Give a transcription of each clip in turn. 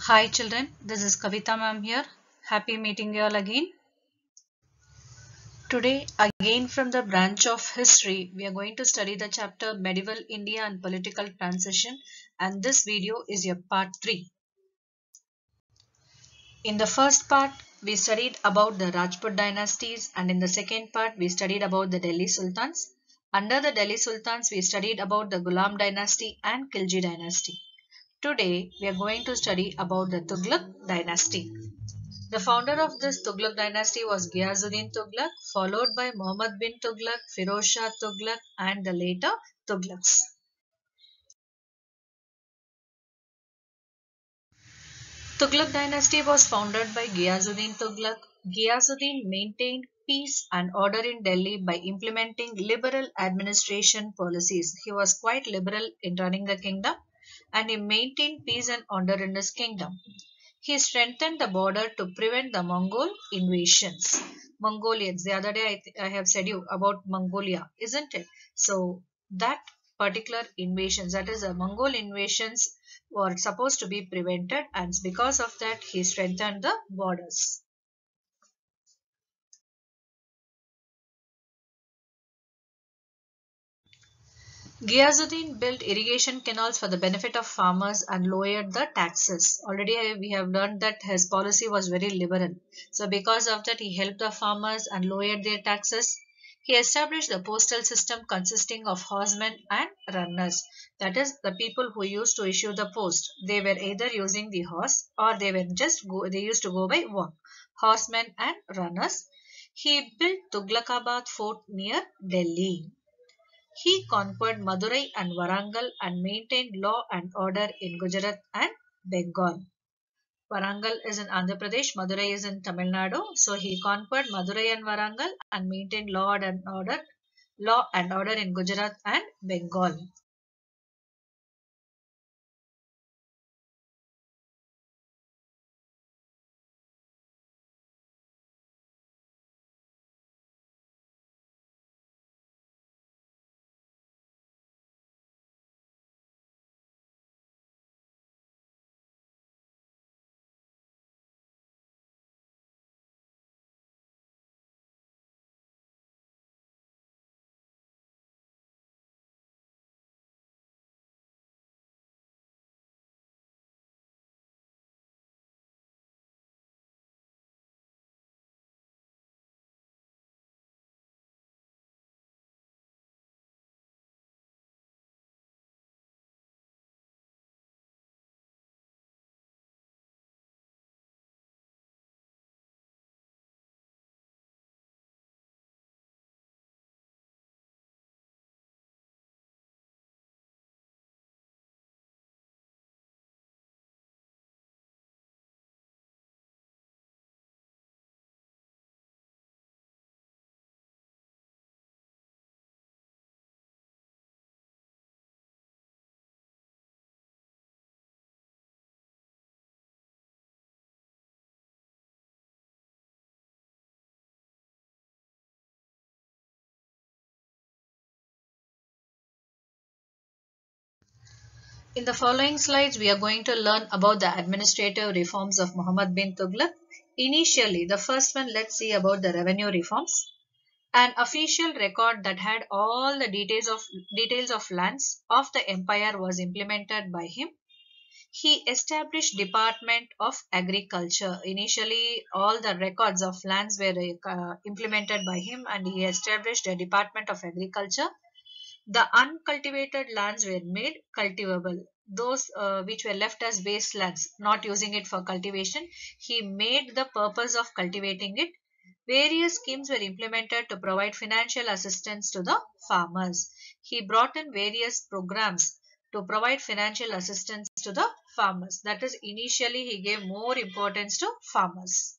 Hi children, this is Kavita ma'am here. Happy meeting you all again. Today, again from the branch of history, we are going to study the chapter Medieval India and Political Transition, and this video is your part 3. In the first part, we studied about the Rajput dynasties, and in the second part, we studied about the Delhi Sultans. Under the Delhi Sultans, we studied about the Ghulam dynasty and Khilji dynasty. Today, we are going to study about the Tughlaq dynasty. The founder of this Tughlaq dynasty was Ghiyazuddin Tughlaq, followed by Muhammad bin Tughlaq, Firoz Shah Tughlaq, and the later Tughlaqs. Tughlaq dynasty was founded by Ghiyazuddin Tughlaq. Ghiyazuddin maintained peace and order in Delhi by implementing liberal administration policies. He was quite liberal in running the kingdom and he maintained peace and order in his kingdom. He strengthened the border to prevent the Mongol invasions. Mongolians, the other day I have said you about Mongolia, isn't it? So that particular invasions, that is the Mongol invasions were supposed to be prevented and because of that he strengthened the borders. Ghiyazuddin built irrigation canals for the benefit of farmers and lowered the taxes. Already we have learned that his policy was very liberal. So because of that he helped the farmers and lowered their taxes. He established the postal system consisting of horsemen and runners. That is the people who used to issue the post. They were either using the horse or they used to go by walk. Horsemen and runners. He built Tughlaqabad fort near Delhi. He conquered Madurai and Warangal and maintained law and order in Gujarat and Bengal. Warangal is in Andhra Pradesh, Madurai is in Tamil Nadu. So he conquered Madurai and Warangal and maintained law and order in Gujarat and Bengal. In the following slides, we are going to learn about the administrative reforms of Muhammad bin Tughlaq. Initially, the first one, let's see about the revenue reforms. An official record that had all the details of lands of the empire was implemented by him. He established Department of Agriculture. Initially, all the records of lands were implemented by him, and he established a Department of Agriculture. The uncultivated lands were made cultivable. Those which were left as wastelands, not using it for cultivation, he made the purpose of cultivating it. Various schemes were implemented to provide financial assistance to the farmers. He brought in various programs to provide financial assistance to the farmers. That is, initially he gave more importance to farmers.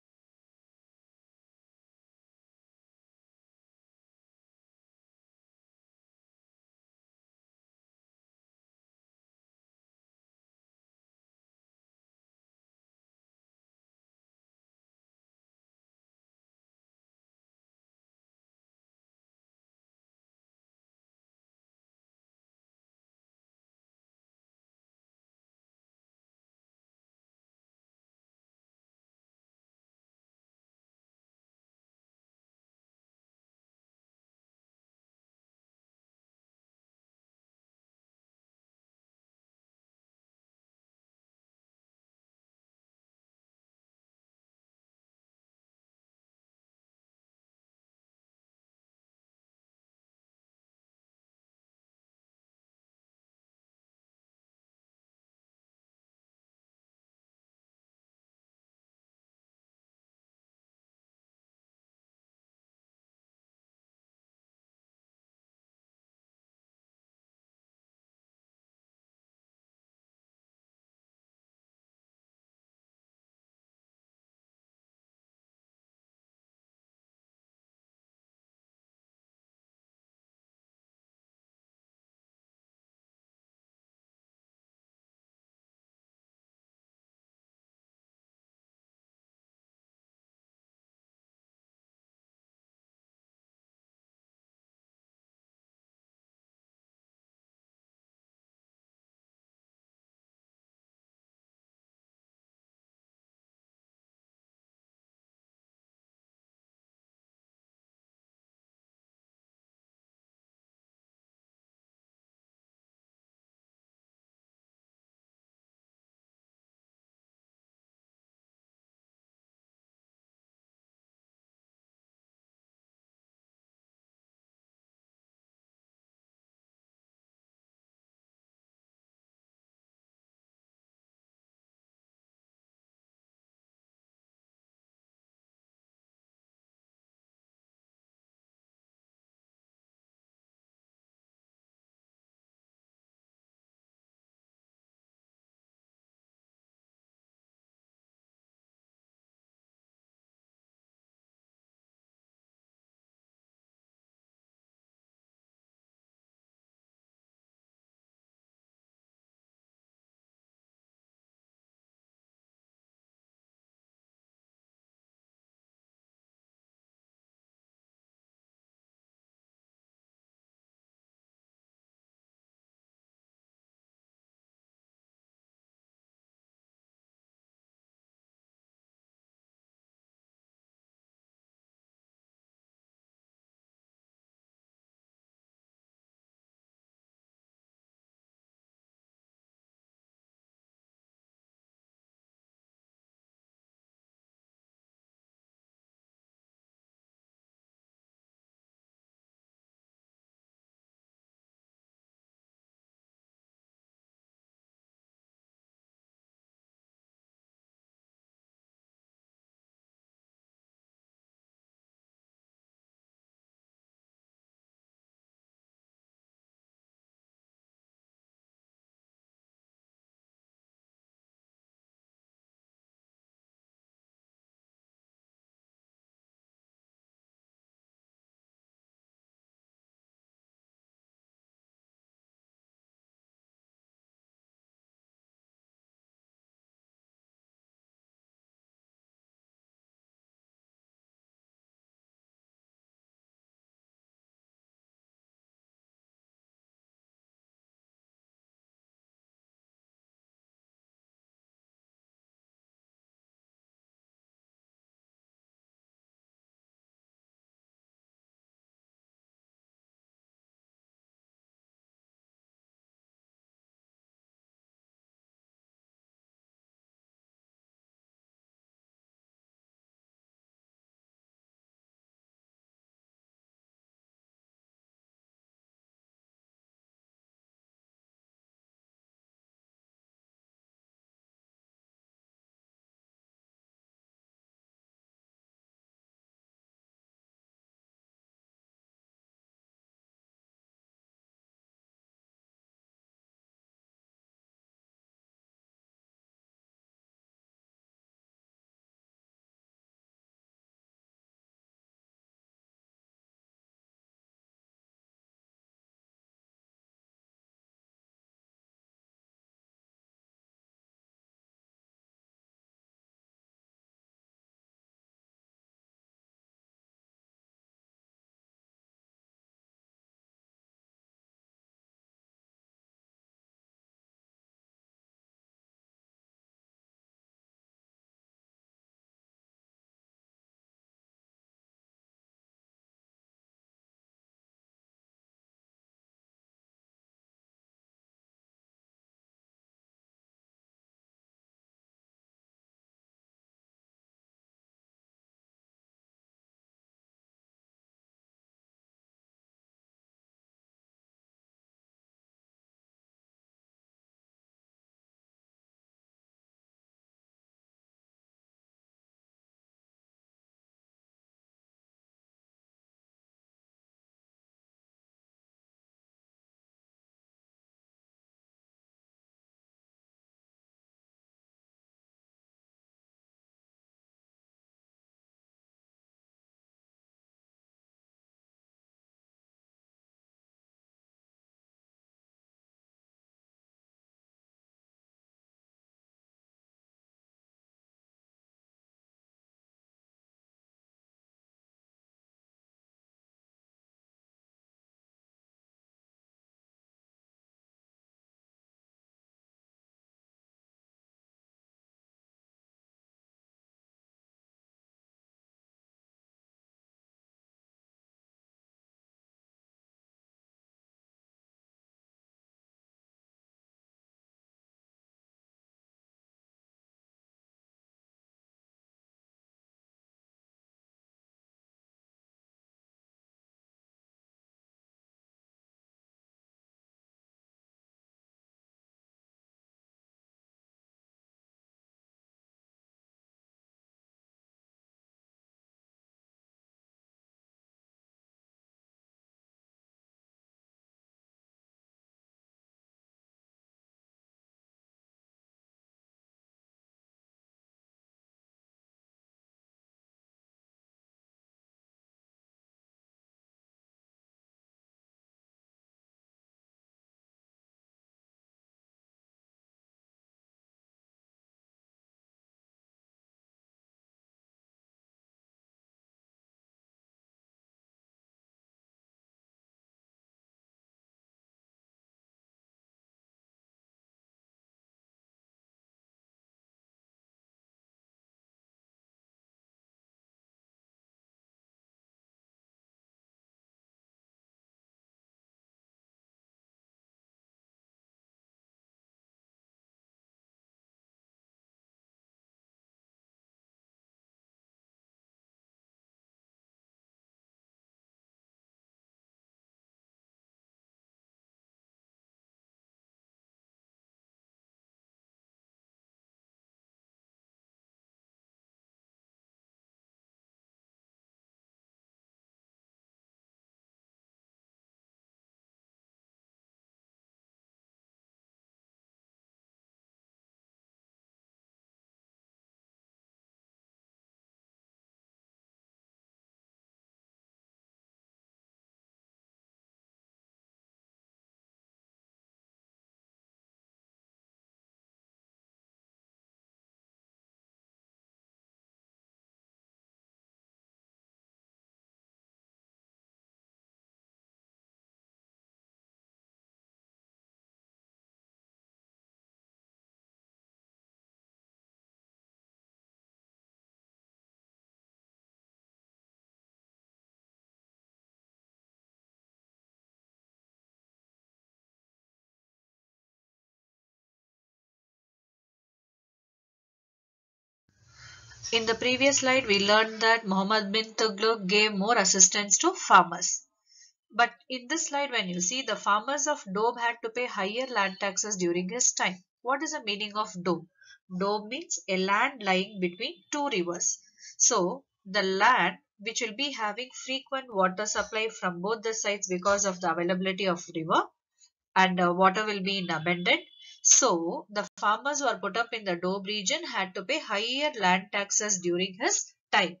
In the previous slide, we learned that Muhammad bin Tughlaq gave more assistance to farmers. But in this slide, when you see the farmers of Doab had to pay higher land taxes during his time. What is the meaning of Doab? Doab means a land lying between two rivers. So the land which will be having frequent water supply from both the sides because of the availability of river and water will be in abundant. So the farmers who are put up in the Doab region had to pay higher land taxes during his time.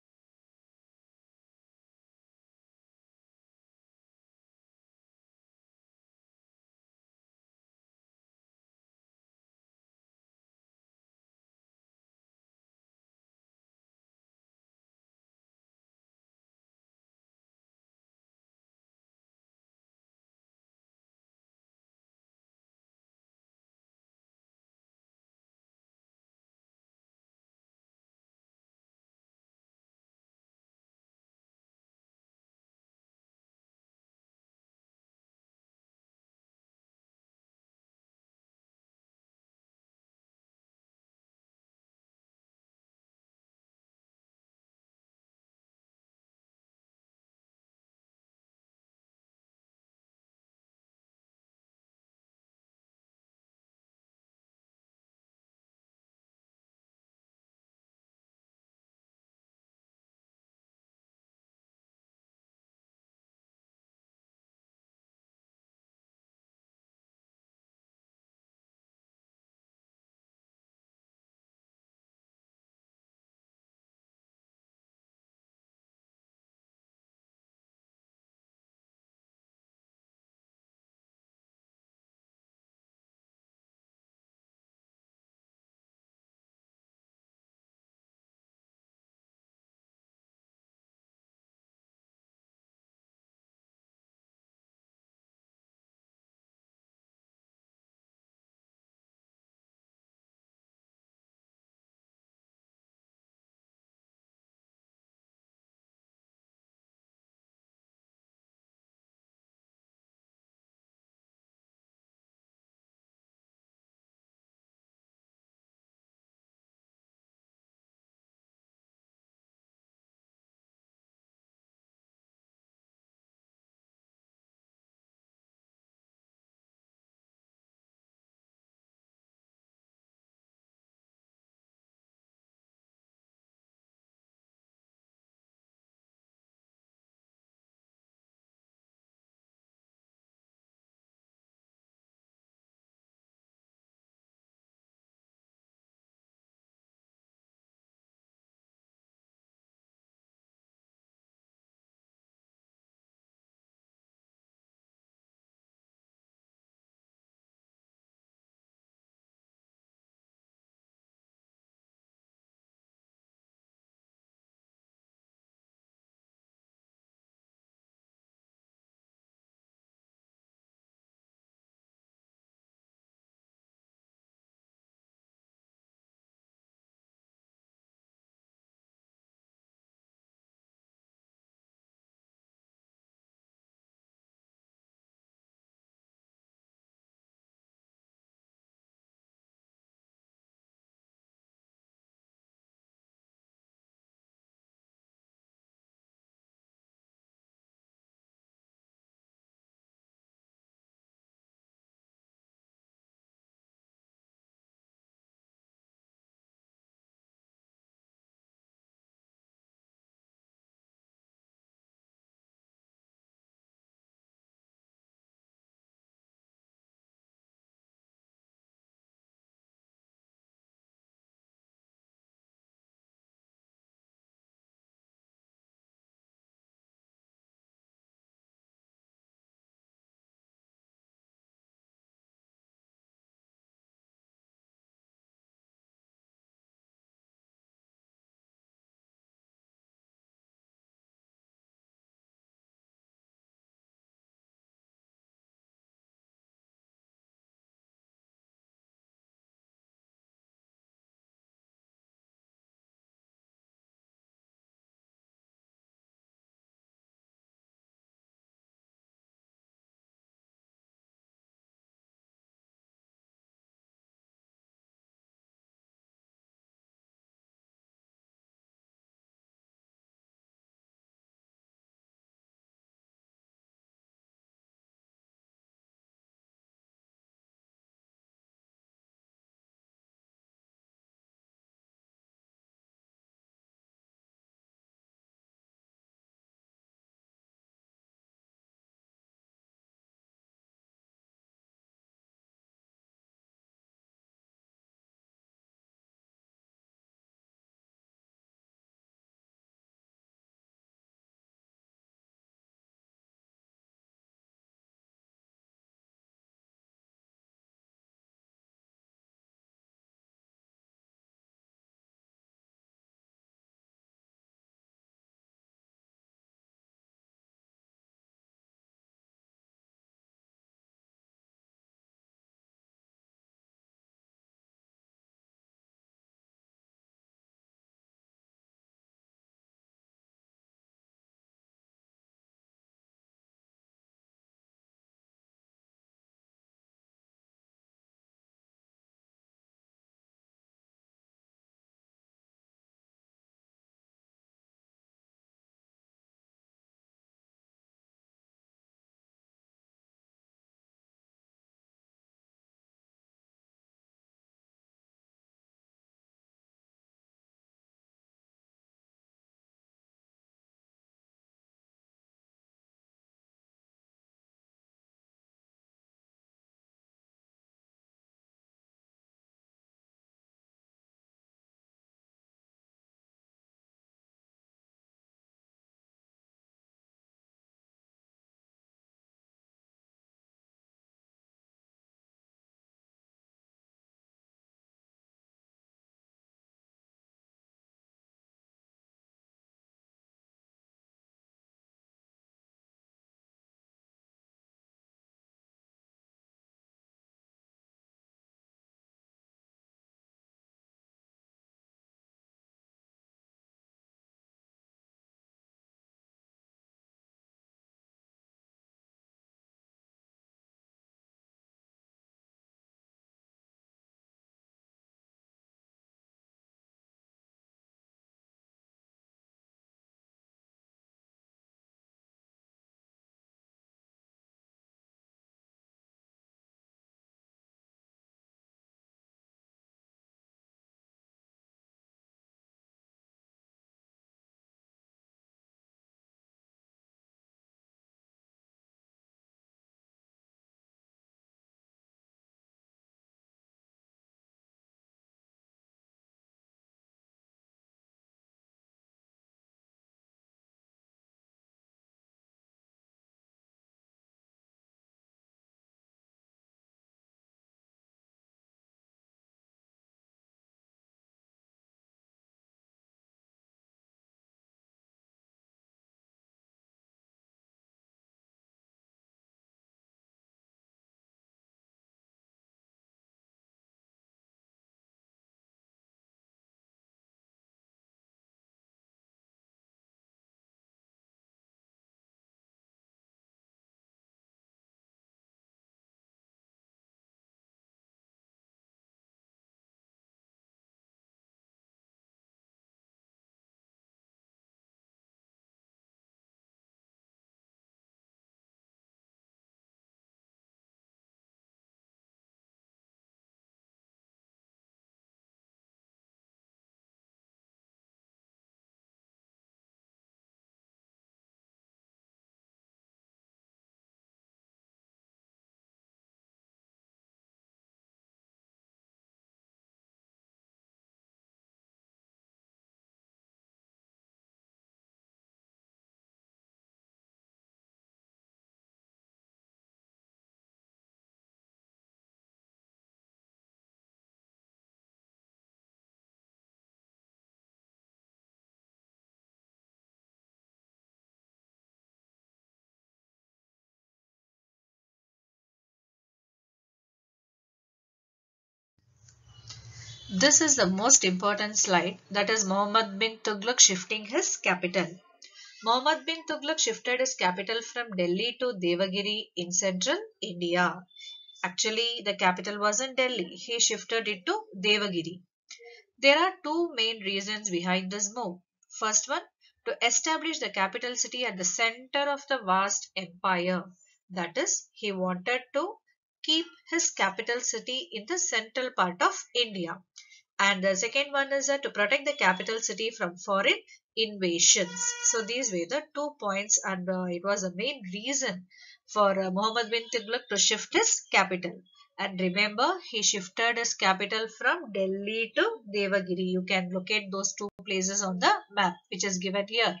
This is the most important slide, that is Muhammad bin Tughlaq shifting his capital. Muhammad bin Tughlaq shifted his capital from Delhi to Devagiri in central India. Actually, the capital was in Delhi. He shifted it to Devagiri. There are two main reasons behind this move. First one, to establish the capital city at the center of the vast empire. That is, he wanted to keep his capital city in the central part of India. And the second one is to protect the capital city from foreign invasions. So these were the 2 points, and it was the main reason for Muhammad bin Tughlaq to shift his capital. And remember, he shifted his capital from Delhi to Devagiri. You can locate those two places on the map which is given here.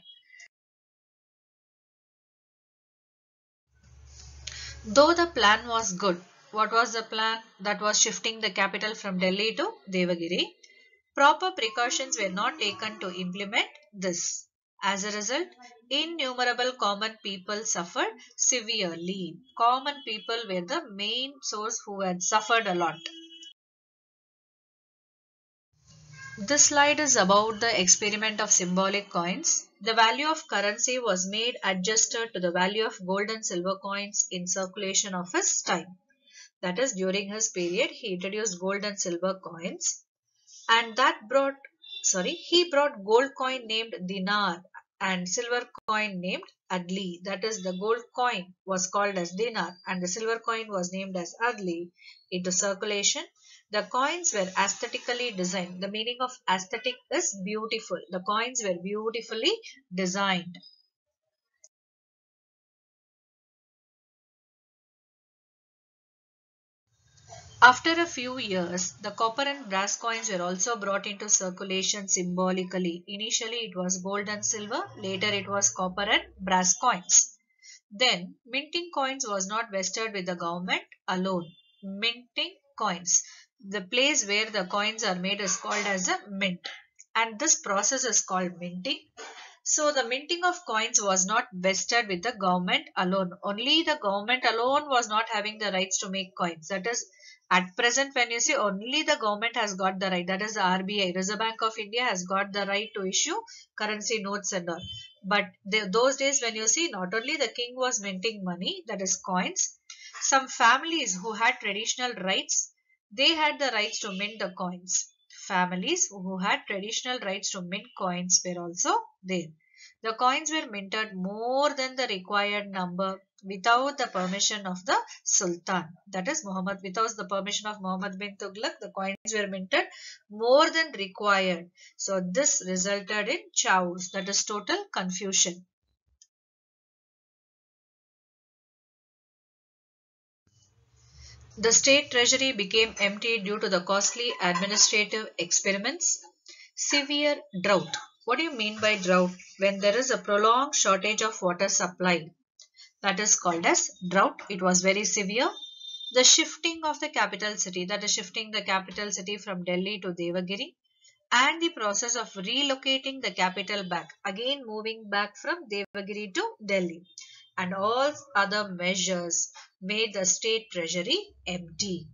Though the plan was good, what was the plan? That was shifting the capital from Delhi to Devagiri. Proper precautions were not taken to implement this. As a result, innumerable common people suffered severely. Common people were the main source who had suffered a lot. This slide is about the experiment of symbolic coins. The value of currency was made adjusted to the value of gold and silver coins in circulation of his time. That is, during his period, he introduced gold and silver coins, and he brought gold coin named dinar and silver coin named adli. That is, the gold coin was called as dinar and the silver coin was named as adli into circulation. The coins were aesthetically designed. The meaning of aesthetic is beautiful. The coins were beautifully designed. After a few years, the copper and brass coins were also brought into circulation symbolically. Initially, it was gold and silver, later, it was copper and brass coins. Then, minting coins was not vested with the government alone. Minting coins. The place where the coins are made is called as a mint, and this process is called minting. So the minting of coins was not vested with the government alone. Only the government alone was not having the rights to make coins. That is, at present, when you see, only the government has got the right. That is, the RBI, Reserve Bank of India, has got the right to issue currency notes and all. But those days, when you see, not only the king was minting money, that is coins, some families who had traditional rights, they had the rights to mint the coins. Families who had traditional rights to mint coins were also there. The coins were minted more than the required number without the permission of the Sultan. That is Muhammad, without the permission of Muhammad bin Tughlaq, the coins were minted more than required. So this resulted in chaos, that is total confusion. The state treasury became empty due to the costly administrative experiments. Severe drought. What do you mean by drought? When there is a prolonged shortage of water supply, that is called as drought. It was very severe. The shifting of the capital city, that is shifting the capital city from Delhi to Devagiri, and the process of relocating the capital back, again moving back from Devagiri to Delhi, and all other measures made the state treasury empty.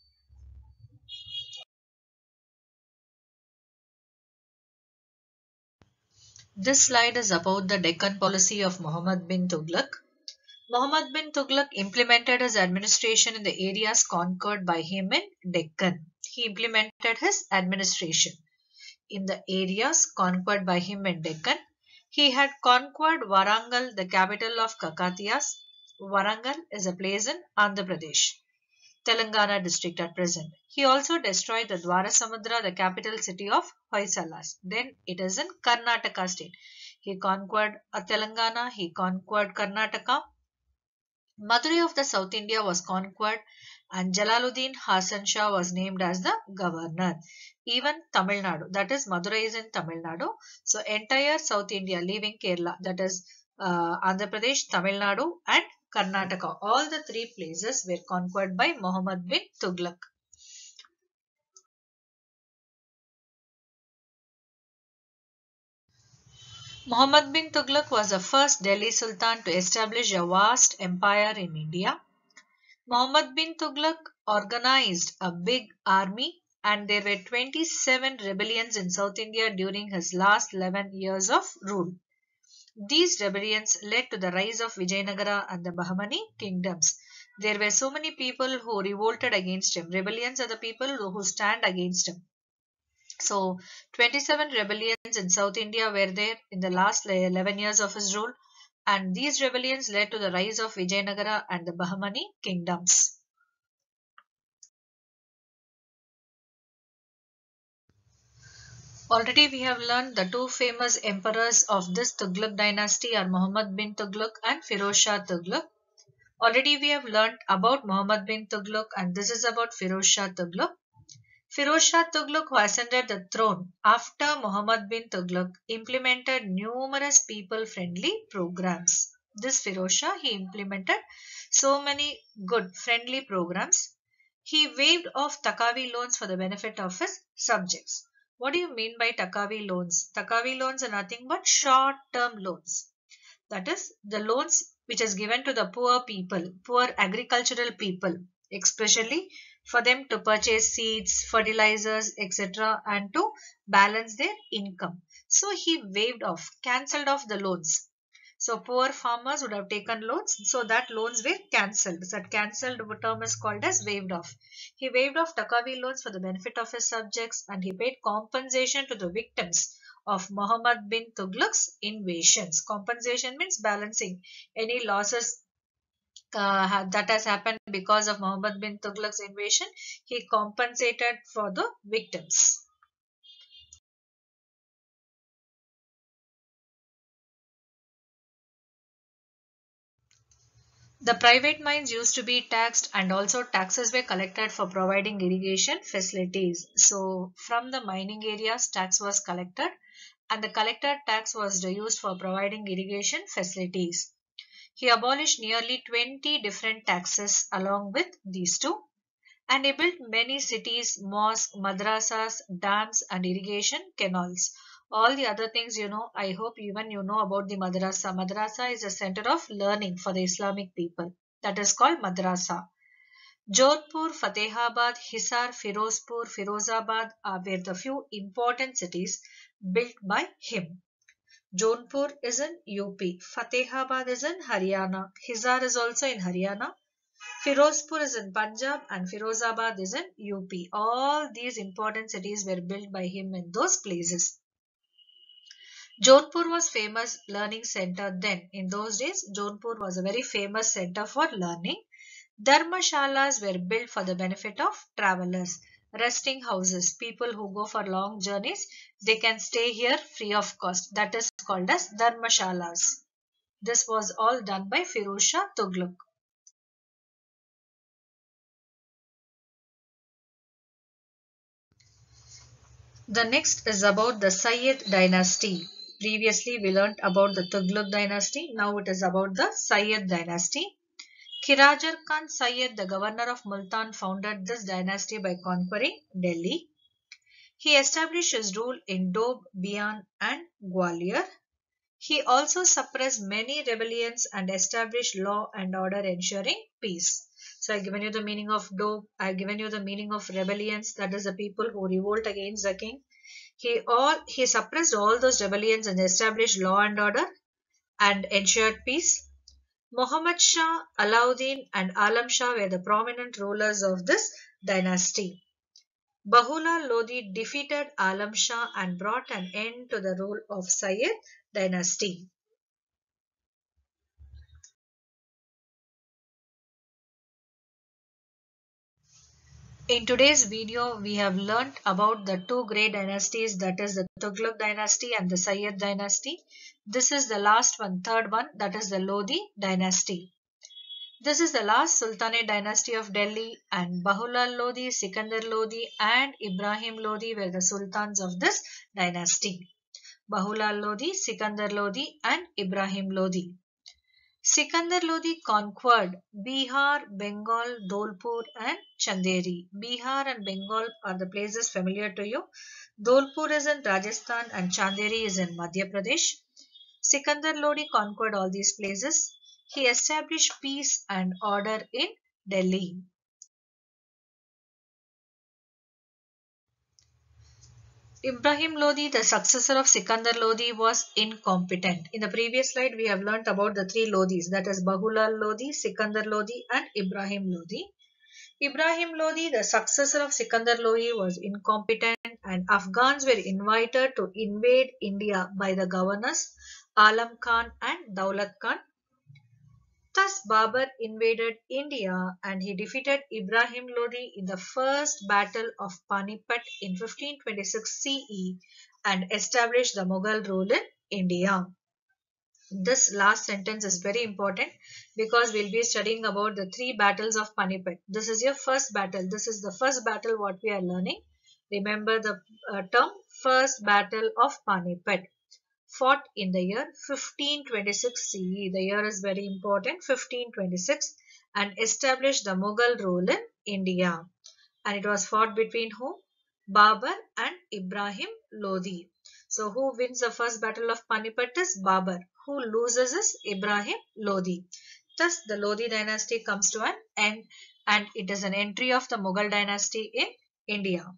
This slide is about the Deccan policy of Muhammad bin Tughlaq. Muhammad bin Tughlaq implemented his administration in the areas conquered by him in Deccan. He implemented his administration in the areas conquered by him in Deccan. He had conquered Warangal, the capital of Kakatiyas. Warangal is a place in Andhra Pradesh, Telangana district at present. He also destroyed the Dwarasamudra, the capital city of Hoysalas. Then it is in Karnataka state. He conquered Telangana, he conquered Karnataka. Madurai of the South India was conquered and Jalaluddin Hasan Shah was named as the governor. Even Tamil Nadu, that is Madurai is in Tamil Nadu. So entire South India leaving Kerala, that is Andhra Pradesh, Tamil Nadu and Karnataka. All the three places were conquered by Muhammad bin Tughlaq. Muhammad bin Tughlaq was the first Delhi Sultan to establish a vast empire in India. Muhammad bin Tughlaq organized a big army and there were 27 rebellions in South India during his last 11 years of rule. These rebellions led to the rise of Vijayanagara and the Bahmani kingdoms. There were so many people who revolted against him. Rebellions are the people who stand against him. So, 27 rebellions in South India were there in the last 11 years of his rule, and these rebellions led to the rise of Vijayanagara and the Bahmani kingdoms. Already we have learned the two famous emperors of this Tughlaq dynasty are Muhammad bin Tughlaq and Firoz Shah Tughlaq. Already we have learned about Muhammad bin Tughlaq, and this is about Firoz Shah Tughlaq. Firoz Shah Tughlaq, who ascended the throne after Muhammad bin Tughlaq, implemented numerous people-friendly programs. This Firoz Shah, he implemented so many good friendly programs. He waived off Takavi loans for the benefit of his subjects. What do you mean by Takavi loans? Takavi loans are nothing but short-term loans. That is, the loans which is given to the poor people, poor agricultural people, especially for them to purchase seeds, fertilizers, etc., and to balance their income. So he waived off, cancelled off the loans. So poor farmers would have taken loans, so that loans were cancelled. That cancelled term is called as waived off. He waived off Takavi loans for the benefit of his subjects, and he paid compensation to the victims of Muhammad bin Tughlaq's invasions. Compensation means balancing any losses that has happened because of Muhammad bin Tughlaq's invasion. He compensated for the victims. The private mines used to be taxed, and also taxes were collected for providing irrigation facilities. So from the mining areas tax was collected, and the collected tax was used for providing irrigation facilities. He abolished nearly 20 different taxes along with these two, and he built many cities, mosques, madrasas, dams, and irrigation canals. All the other things, I hope even you know about the madrasa. Madrasa is a center of learning for the Islamic people. That is called madrasa. Jodhpur, Fatehabad, Hisar, Firozpur, Firozabad were the few important cities built by him. Jodhpur is in UP, Fatehabad is in Haryana, Hisar is also in Haryana, Firozpur is in Punjab, and Firozabad is in UP. All these important cities were built by him in those places. Jodhpur was famous learning center then. In those days, Jodhpur was a very famous center for learning. Dharmashalas were built for the benefit of travelers. Resting houses, people who go for long journeys, they can stay here free of cost. That is called as Dharmashalas. This was all done by Firoz Shah Tughlaq. The next is about the Sayyid dynasty. Previously, we learnt about the Tughlaq dynasty. Now it is about the Sayyid dynasty. Kirajar Khan Sayyid, the governor of Multan, founded this dynasty by conquering Delhi. He established his rule in Doab, Bian, and Gwalior. He also suppressed many rebellions and established law and order ensuring peace. So I've given you the meaning of Doab, I've given you the meaning of rebellions, that is the people who revolt against the king. He suppressed all those rebellions and established law and order and ensured peace. Muhammad Shah, Alauddin, and Alam Shah were the prominent rulers of this dynasty. Bahula Lodi defeated Alam Shah and brought an end to the rule of Sayyid dynasty. In today's video, we have learnt about the two great dynasties, that is the Tughlaq dynasty and the Sayyid dynasty. This is the last one, third one, that is the Lodi dynasty. This is the last Sultanate dynasty of Delhi, and Bahulal Lodi, Sikandar Lodi, and Ibrahim Lodi were the sultans of this dynasty. Bahulal Lodi, Sikandar Lodi, and Ibrahim Lodi. Sikandar Lodi conquered Bihar, Bengal, Dholpur, and Chanderi. Bihar and Bengal are the places familiar to you. Dholpur is in Rajasthan and Chanderi is in Madhya Pradesh. Sikandar Lodi conquered all these places. He established peace and order in Delhi. Ibrahim Lodi, the successor of Sikandar Lodi, was incompetent. In the previous slide, we have learnt about the three Lodis, that is Bahulal Lodi, Sikandar Lodi, and Ibrahim Lodi. Ibrahim Lodi, the successor of Sikandar Lodi, was incompetent, and Afghans were invited to invade India by the governors Alam Khan and Daulat Khan. Thus, Babur invaded India and he defeated Ibrahim Lodi in the first battle of Panipat in 1526 CE and established the Mughal rule in India. This last sentence is very important because we'll be studying about the three battles of Panipat. This is your first battle. This is the first battle what we are learning. Remember the term first battle of Panipat, fought in the year 1526 CE. The year is very important, 1526, and established the Mughal rule in India. And it was fought between whom? Babur and Ibrahim Lodi. So who wins the first battle of Panipat is Babur. Who loses is Ibrahim Lodi. Thus the Lodi dynasty comes to an end and it is an entry of the Mughal dynasty in India.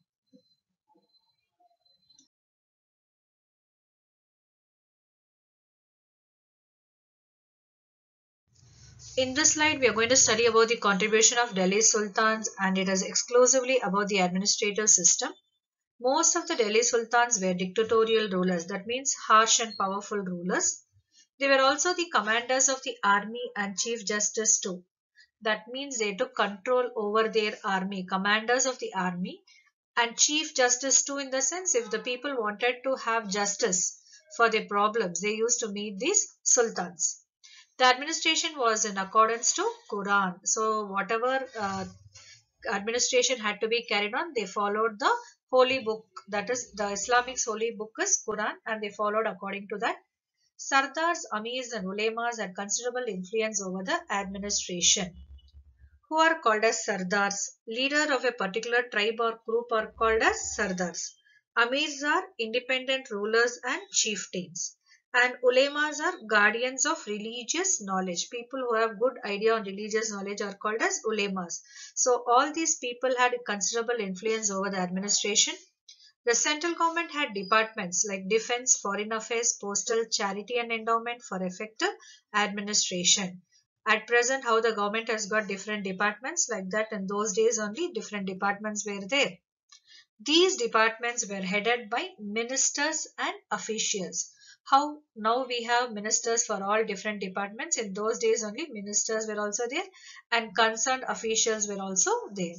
In this slide, we are going to study about the contribution of Delhi Sultans and it is exclusively about the administrative system. Most of the Delhi Sultans were dictatorial rulers, that means harsh and powerful rulers. They were also the commanders of the army and chief justice too. That means they took control over their army, commanders of the army and chief justice too, in the sense if the people wanted to have justice for their problems, they used to meet these sultans. The administration was in accordance to Quran. So whatever administration had to be carried on, they followed the holy book, that is the Islamic holy book is Quran, and they followed according to that. Sardars, Amirs and Ulemas had considerable influence over the administration. Who are called as Sardars? Leader of a particular tribe or group are called as Sardars. Amirs are independent rulers and chieftains. And ulemas are guardians of religious knowledge. People who have good idea on religious knowledge are called as ulemas. So all these people had considerable influence over the administration. The central government had departments like defense, foreign affairs, postal, charity and endowment for effective administration. At present, how the government has got different departments like that, in those days only different departments were there. These departments were headed by ministers and officials. How now we have ministers for all different departments. In those days only ministers were also there and concerned officials were also there.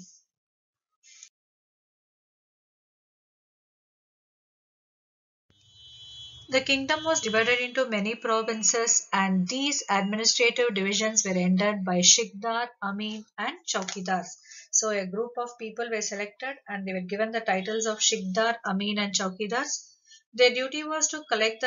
The kingdom was divided into many provinces and these administrative divisions were ended by Shikdar, Amin and Chaukidars. So a group of people were selected and they were given the titles of Shikdar, Amin and Chaukidars. Their duty was to collect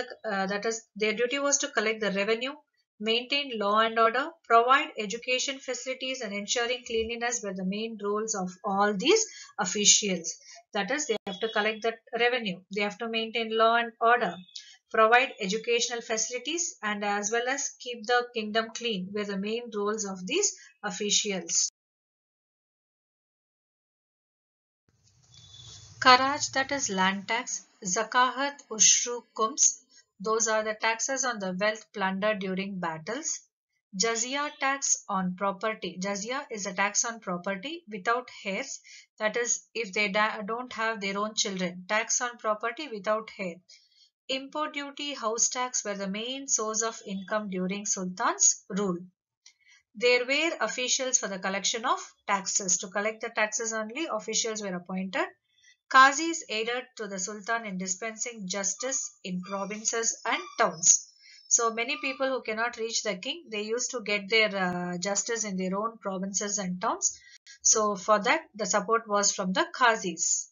the revenue, maintain law and order, provide education facilities and ensuring cleanliness were the main roles of all these officials. That is, they have to collect the revenue, they have to maintain law and order, provide educational facilities and as well as keep the kingdom clean were the main roles of these officials. Karaj, that is land tax, Zakahat, Ushru, Kums, those are the taxes on the wealth plundered during battles. Jazia, tax on property. Jazia is a tax on property without heirs, that is if they don't have their own children. Tax on property without heir. Import duty, house tax were the main source of income during Sultan's rule. There were officials for the collection of taxes. To collect the taxes only, officials were appointed. Qazis aided to the Sultan in dispensing justice in provinces and towns. So many people who cannot reach the king, they used to get their justice in their own provinces and towns. So for that, the support was from the Qazis.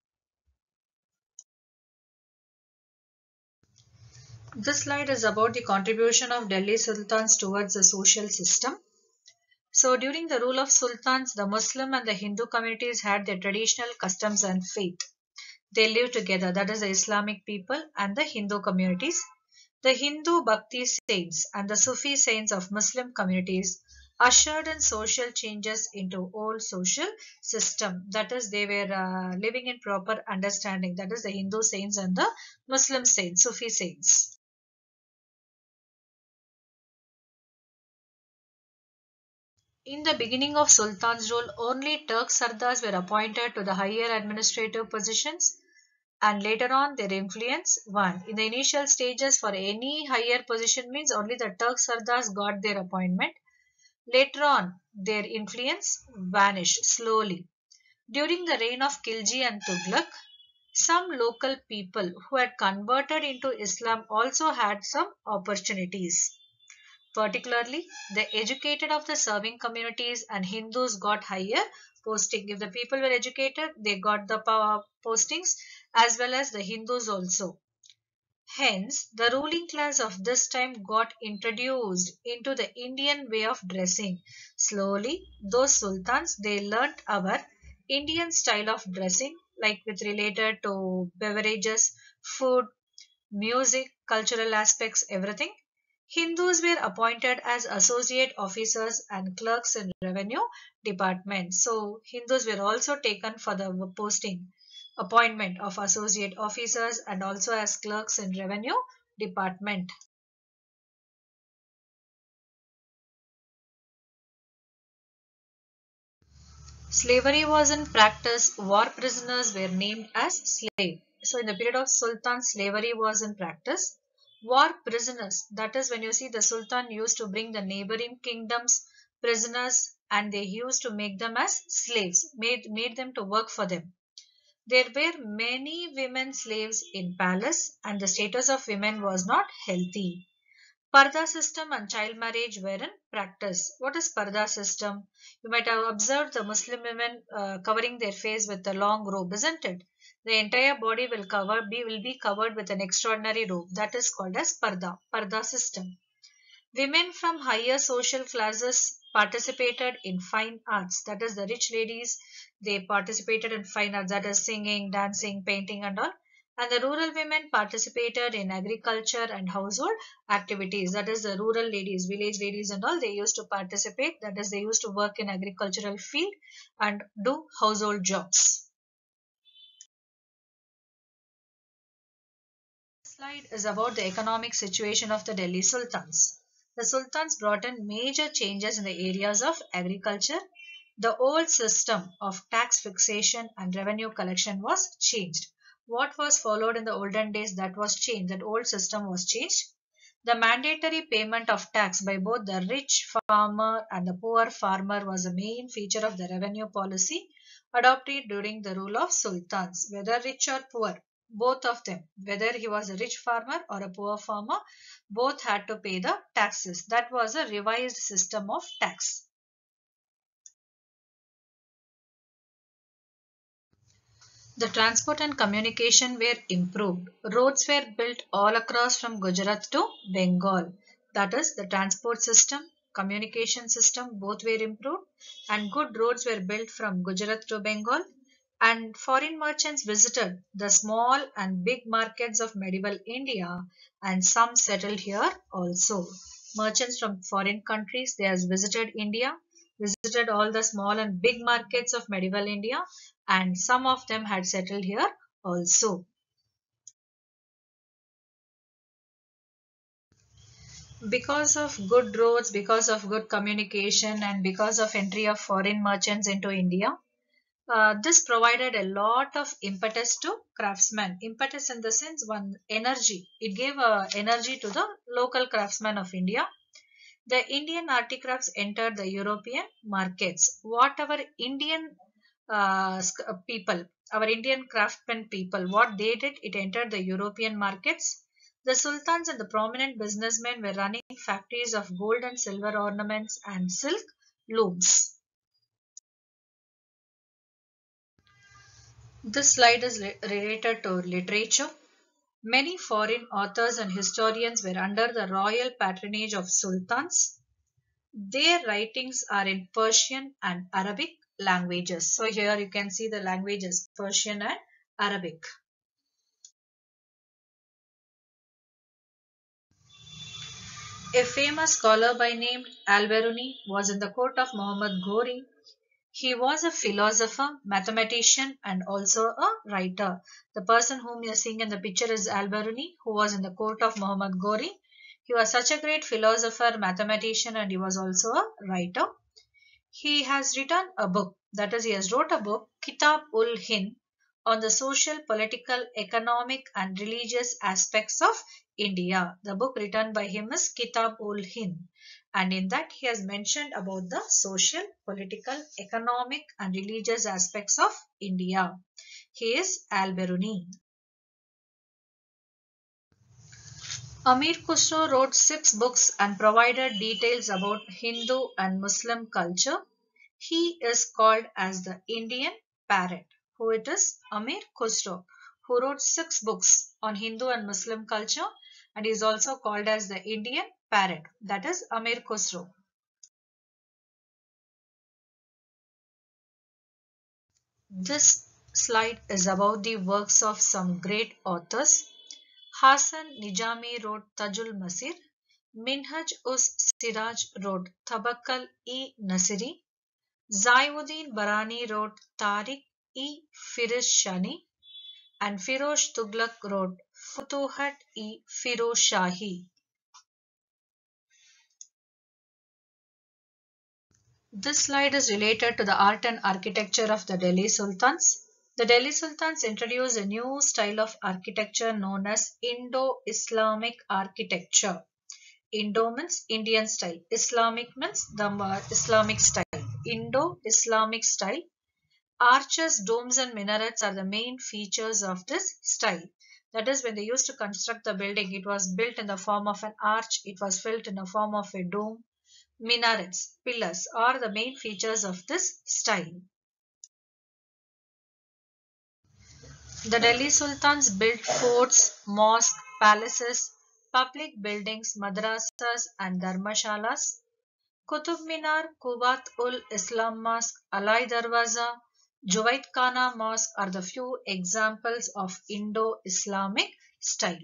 This slide is about the contribution of Delhi Sultans towards the social system. So during the rule of sultans, the Muslim and the Hindu communities had their traditional customs and faith. They lived together, that is the Islamic people and the Hindu communities. The Hindu Bhakti saints and the Sufi saints of Muslim communities ushered in social changes into old social system. That is, they were living in proper understanding. That is the Hindu saints and the Muslim saints, Sufi saints. In the beginning of Sultan's rule, only Turk Sardars were appointed to the higher administrative positions, and later on their influence won. In the initial stages, for any higher position means only the Turk Sardars got their appointment. Later on, their influence vanished slowly. During the reign of Khilji and Tughlaq, some local people who had converted into Islam also had some opportunities. Particularly, the educated of the serving communities and Hindus got higher posting. If the people were educated, they got the postings, as well as the Hindus also. Hence, the ruling class of this time got introduced into the Indian way of dressing. Slowly, those sultans they learnt our Indian style of dressing, like with related to beverages, food, music, cultural aspects, everything. Hindus were appointed as associate officers and clerks in revenue department. So Hindus were also taken for the posting appointment of associate officers and also as clerks in revenue department. Slavery was in practice. War prisoners were named as slave. So in the period of Sultan, slavery was in practice. War prisoners, that is when you see the Sultan used to bring the neighboring kingdoms prisoners and they used to make them as slaves, made them to work for them. There were many women slaves in palace and the status of women was not healthy. Parda system and child marriage were in practice. What is Parda system? You might have observed the Muslim women covering their face with a long robe, isn't it? The entire body will be covered with an extraordinary robe. That is called as Parda system. Women from higher social classes participated in fine arts. That is, the rich ladies, they participated in fine arts, that is, singing, dancing, painting, and all. And the rural women participated in agriculture and household activities. That is, the rural ladies, village ladies, and all, they used to participate. That is, they used to work in agricultural field and do household jobs. Slide is about the economic situation of the Delhi Sultans. The Sultans brought in major changes in the areas of agriculture. The old system of tax fixation and revenue collection was changed. What was followed in the olden days that was changed, that old system was changed. The mandatory payment of tax by both the rich farmer and the poor farmer was a main feature of the revenue policy adopted during the rule of sultans. Whether rich or poor, both of them, whether he was a rich farmer or a poor farmer, both had to pay the taxes. That was a revised system of tax. The transport and communication were improved. Roads were built all across from Gujarat to Bengal. That is, the transport system, communication system, both were improved, and good roads were built from Gujarat to Bengal. And foreign merchants visited the small and big markets of medieval India, and some settled here also. Merchants from foreign countries, they has visited India, visited all the small and big markets of medieval India, and some of them had settled here also. Because of good roads, because of good communication, and because of entry of foreign merchants into India, this provided a lot of impetus to craftsmen. Impetus in the sense one energy. It gave energy to the local craftsmen of India. The Indian articrafts entered the European markets. What our Indian people, our Indian craftsmen people, what they did, it entered the European markets. The sultans and the prominent businessmen were running factories of gold and silver ornaments and silk looms. This slide is related to literature. Many foreign authors and historians were under the royal patronage of sultans. Their writings are in Persian and Arabic languages. So here you can see the languages Persian and Arabic. A famous scholar by name Al-Biruni was in the court of Muhammad Ghori. He was a philosopher, mathematician, and also a writer. The person whom you are seeing in the picture is Al-Biruni, who was in the court of Muhammad Ghori. He was such a great philosopher, mathematician, and he was also a writer. He has written a book, that is, he has wrote a book, Kitab ul Hind, on the social, political, economic, and religious aspects of India. The book written by him is Kitab ul Hind, and in that he has mentioned about the social, political, economic, and religious aspects of India. He is Al-Biruni. Amir Khusro wrote 6 books and provided details about Hindu and Muslim culture. He is called as the Indian parrot. Who it is? Amir Khusro, who wrote 6 books on Hindu and Muslim culture, and is also called as the Indian parrot. That is Amir Khusro. This slide is about the works of some great authors. Hasan Nijami wrote Tajul Masir. Minhaj us Siraj wrote Tabakal-e-Nasiri. Zaiuddin Barani wrote Tariq-e-Firuz-Shani, and Firoz Tughlaq wrote Futuhat-e-Firozshahi. This slide is related to the art and architecture of the Delhi Sultans. The Delhi Sultans introduced a new style of architecture known as Indo-Islamic architecture. Indo means Indian style. Islamic means the Islamic style. Indo-Islamic style. Arches, domes, and minarets are the main features of this style. That is, when they used to construct the building, it was built in the form of an arch, it was built in the form of a dome. Minarets, pillars are the main features of this style. The Delhi Sultans built forts, mosques, palaces, public buildings, madrasas, and dharmashalas. Qutub Minar, Qubat ul Islam Mosque, Alai Darwaza, Juwaid Khana Mosque are the few examples of Indo-Islamic style.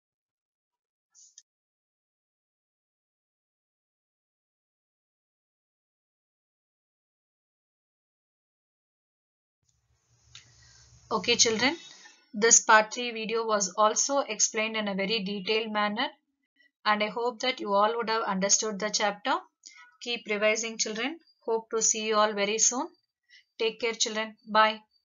Okay children, this part 3 video was also explained in a very detailed manner, and I hope that you all would have understood the chapter. Keep revising children. Hope to see you all very soon. Take care children. Bye.